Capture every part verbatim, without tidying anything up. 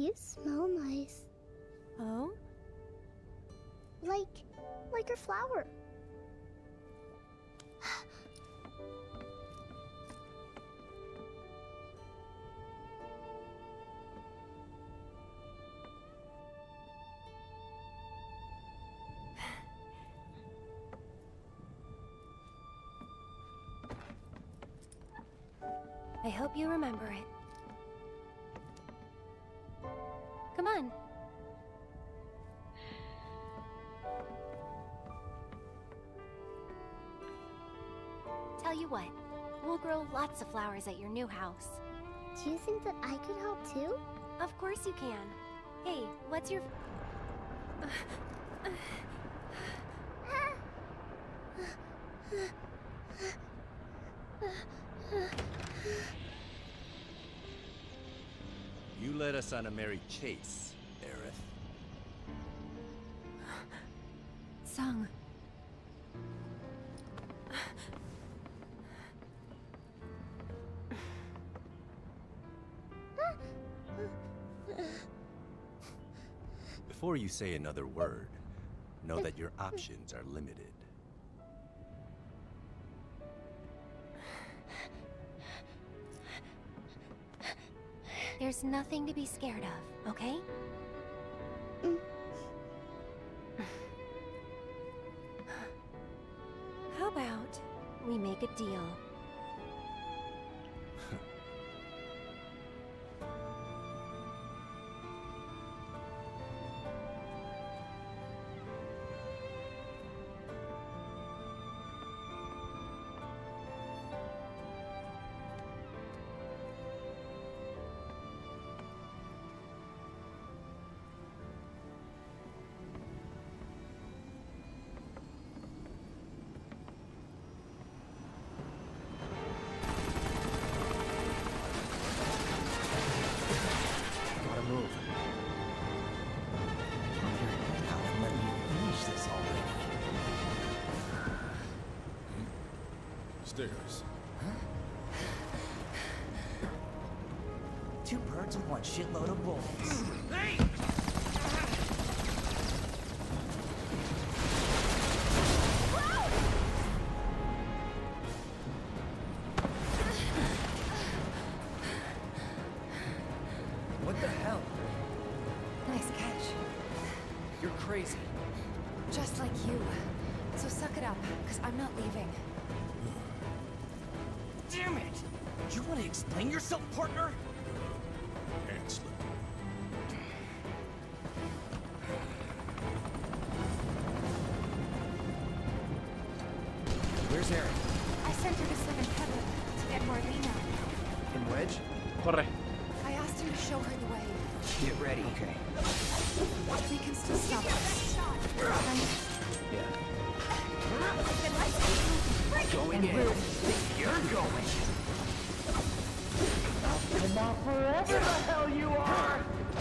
You smell nice. Oh? Like, like your flower. I hope you remember it. Come on. Tell you what, we'll grow lots of flowers at your new house. Do you think that I could help too? Of course you can. Hey, what's your... You led us on a merry chase, Aerith. Sung. Before you say another word, know that your options are limited. There's nothing to be scared of, okay? Mm. How about we make a deal? Stairs. Two birds with one shitload of bullets. Hey! What the hell? Nice catch. You're crazy. Just like you. So suck it up, because I'm not leaving. Damn it! You want to explain yourself, partner? Hand slip. Where's Erin? I sent her to swim in Pebble to get more Lena. In Wedge? Corre. I asked him to show her the way. Get ready. Okay. We can still stop this. Right? Yeah. Then let's keep moving. Going in. Where you're going. Come on, forever the hell you are!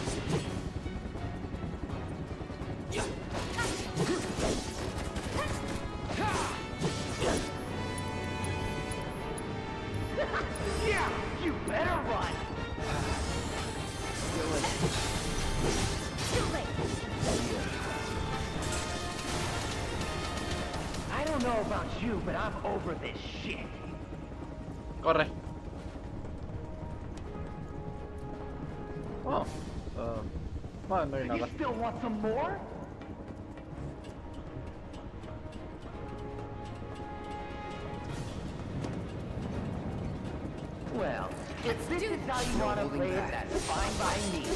Yeah, you better run. Too late. I don't know about you, but I'm over this shit. Corre. Oh. Uh, vale, no hay You nada. still want some more? Well, if this is how you want to play it, that's fine by me.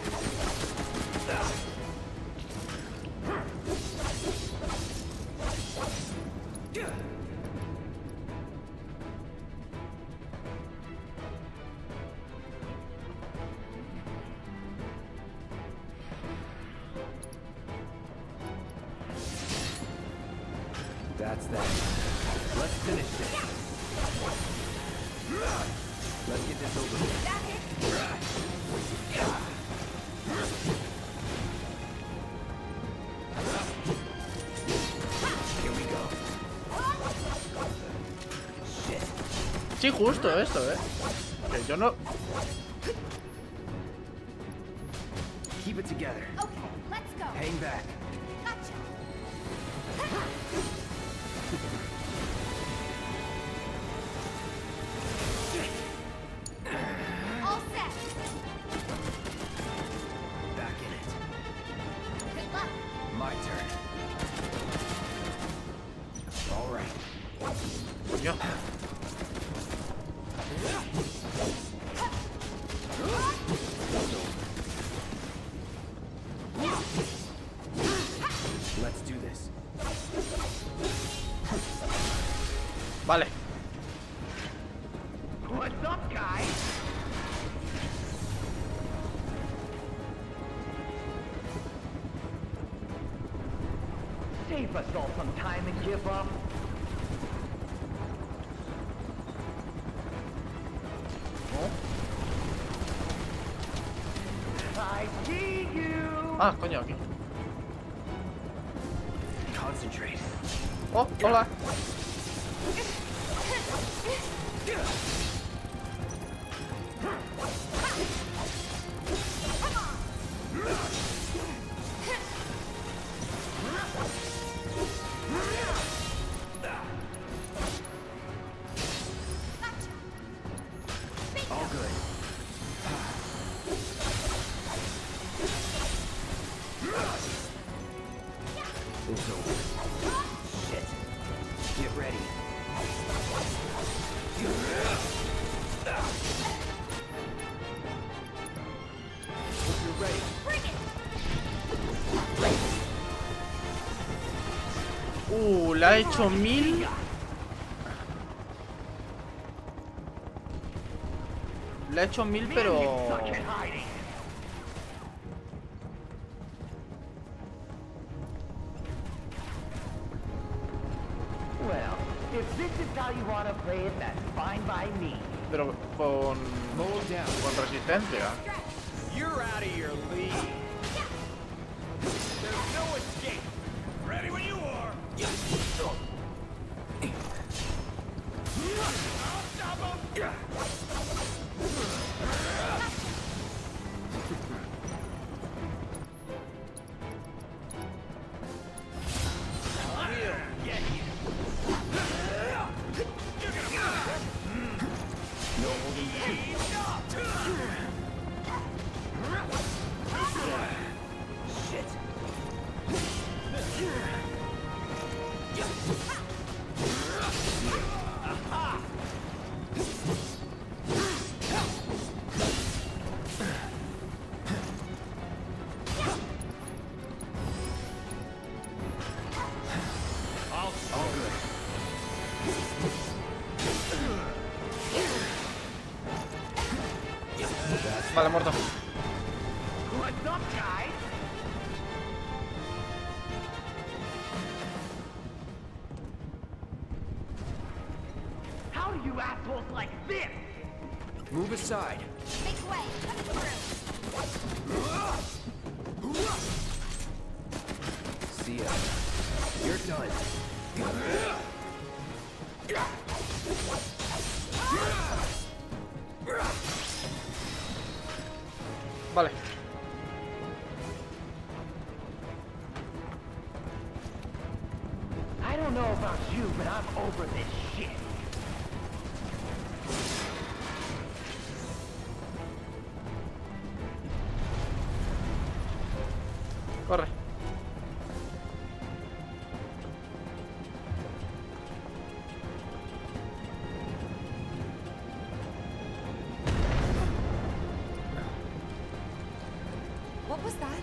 That's that. Let's finish this. Let's get this over with. Here we go. Shit. Sí, justo esto, eh. Que yo no. Keep it together. Okay, let's go. Hang back. Gotcha. All set. Back in it. Good luck. My turn. All right. Yo. Let's do this. Vale. What's up, guys? Save us all some time and give up. I see you. Ah, coño, aquí. Concentrate. Oh, hola. All good. It's over. Shit. Get ready. Hope you're ready. Bring it. Uh, la he hecho mil. La he hecho mil, pero. Suck at hiding. Well, if this is how you want to play it, that's fine by me. Pero con. Hold down. Con resistencia. You're out of your league. There's no escape. Ready when you are. I'll stop him. Get you. No holding back. Shit. I'll All good. Vale, muerto. What's up, guys? How do you assholes like this? Move aside. Make way. Coming through. See ya. You're done. Vale. I don't know about you, but I'm over this shit. Corre. What was that?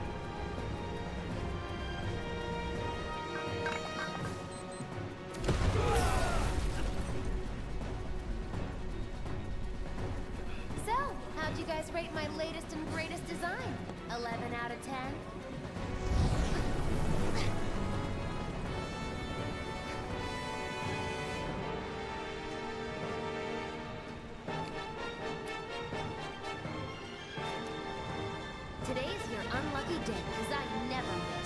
So, how'd you guys rate my latest and greatest design? eleven out of ten? Today's your unlucky day, because I never miss.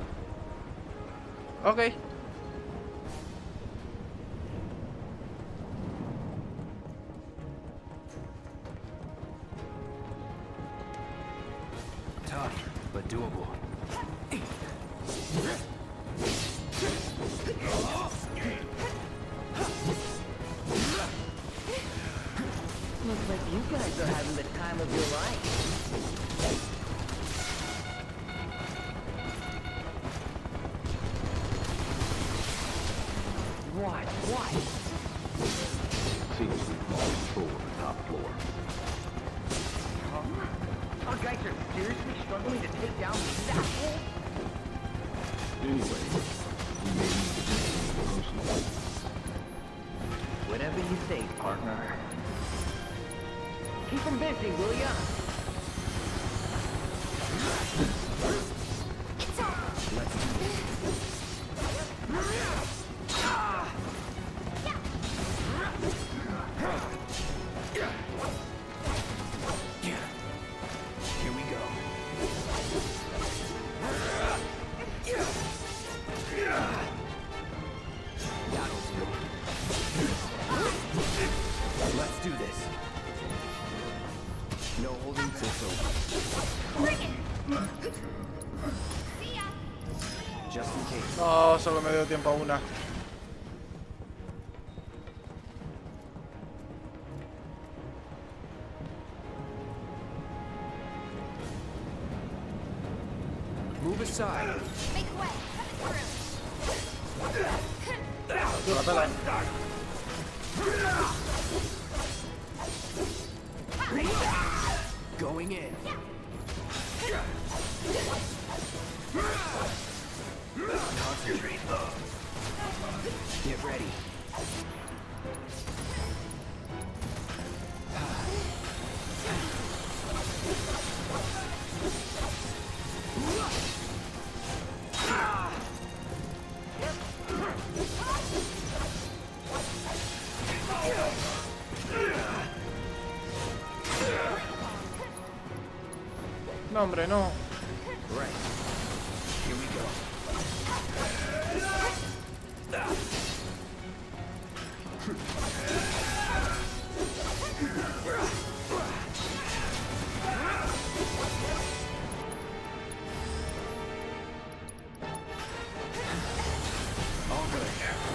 Ok. Tough, but doable. Looks like you guys are having the time of your life. What? What? Seems we've lost control of the top floor. Huh? Our guys are seriously struggling to take down these assholes? Anyway, we may need to do something personal. Whatever you say, partner. Keep them busy, will ya? It's over. Let's do this. Here we go. That'll do. Let's do this. No holding till over. Bring it. See ya. Just in case. No, solo me dio tiempo a una. Move aside. Make way. La pela, eh. Going in. Concentrate. Get ready. No, hombre, no. Right. Here we go. All good.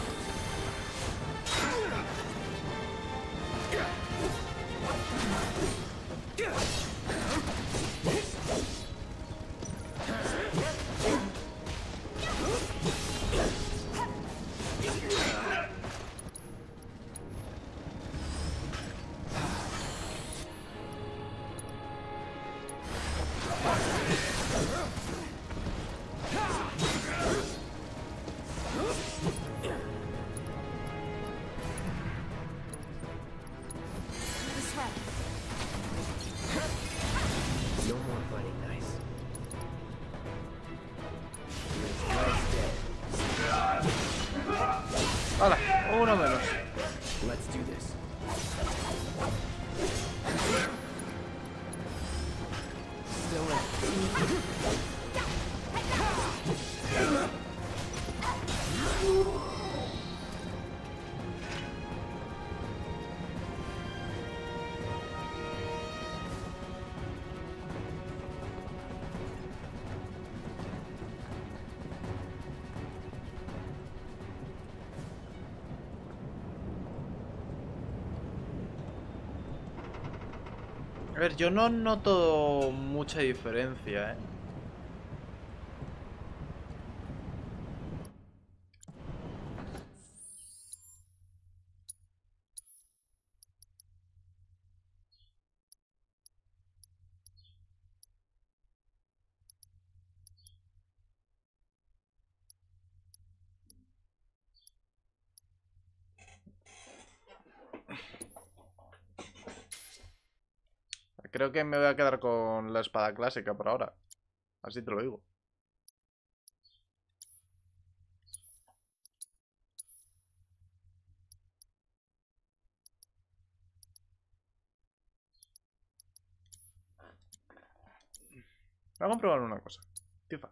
This way. No more fighting nice. Let's dead. Hala, uno menos. Let's do this. Still in. A ver, yo no noto mucha diferencia, ¿eh? Creo que me voy a quedar con la espada clásica por ahora. Así te lo digo. Voy a comprobar una cosa. Tifa.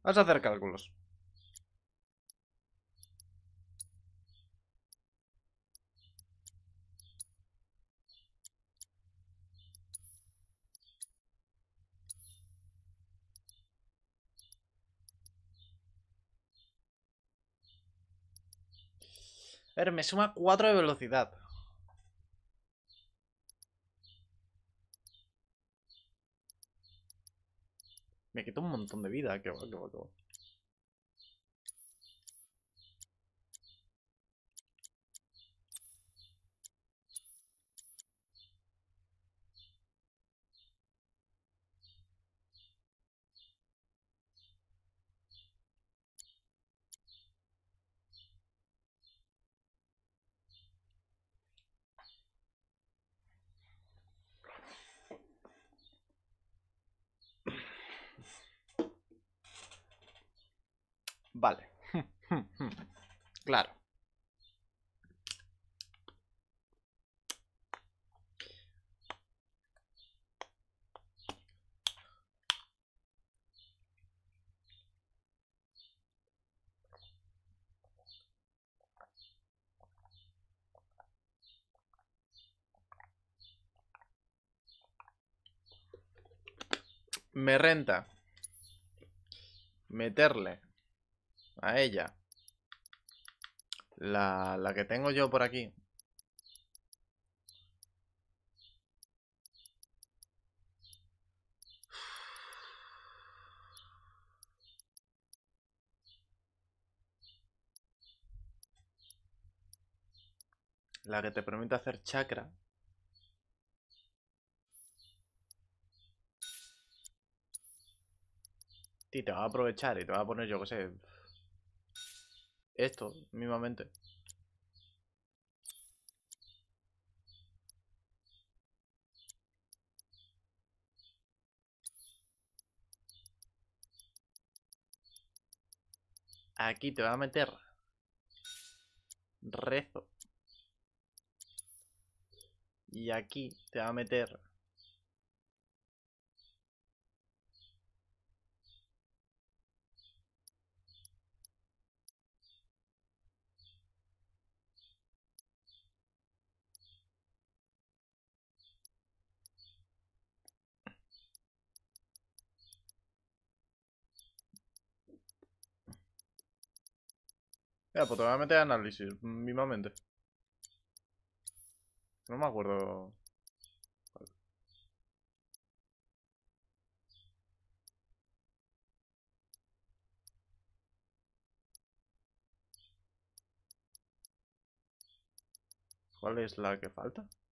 Vas a hacer cálculos. A ver, me suma cuatro de velocidad. Me quita un montón de vida. Que va, que va, que va. Vale. Claro. Me renta meterle a ella la, la que tengo yo por aquí. La que te permite hacer chakra. Y te va a aprovechar y te va a poner, yo que sé, esto, mismamente. Aquí te va a meter rezo. Y aquí te va a meter ya, pues te va a meter análisis, mismamente. No me acuerdo. ¿Cuál es la que falta?